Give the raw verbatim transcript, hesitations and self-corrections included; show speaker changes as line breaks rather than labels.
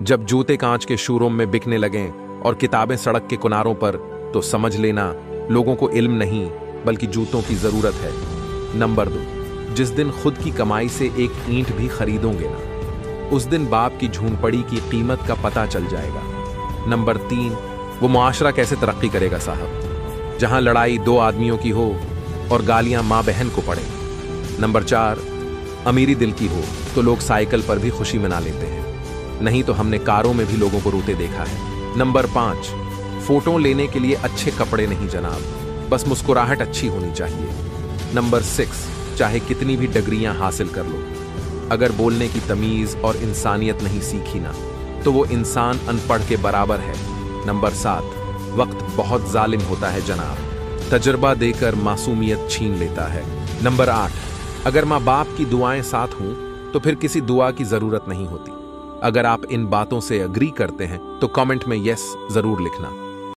जब जूते कांच के शोरूम में बिकने लगें और किताबें सड़क के किनारों पर, तो समझ लेना लोगों को इल्म नहीं बल्कि जूतों की जरूरत है। नंबर दो, जिस दिन खुद की कमाई से एक ईंट भी खरीदोगे ना, उस दिन बाप की झूंपड़ी की कीमत का पता चल जाएगा। नंबर तीन, वो मुआशरा कैसे तरक्की करेगा साहब, जहां लड़ाई दो आदमियों की हो और गालियां माँ बहन को पड़े। नंबर चार, अमीरी दिल की हो तो लोग साइकिल पर भी खुशी मना लेते हैं, नहीं तो हमने कारों में भी लोगों को रोते देखा है। नंबर पांच, फोटो लेने के लिए अच्छे कपड़े नहीं जनाब, बस मुस्कुराहट अच्छी होनी चाहिए। नंबर सिक्स, चाहे कितनी भी डिग्रियां हासिल कर लो, अगर बोलने की तमीज और इंसानियत नहीं सीखी ना, तो वो इंसान अनपढ़ के बराबर है। नंबर सात, वक्त बहुत जालिम होता है जनाब, तजर्बा देकर मासूमियत छीन लेता है। नंबर आठ, अगर माँ बाप की दुआएं साथ हों तो फिर किसी दुआ की जरूरत नहीं होती। अगर आप इन बातों से अग्री करते हैं तो कमेंट में यस जरूर लिखना।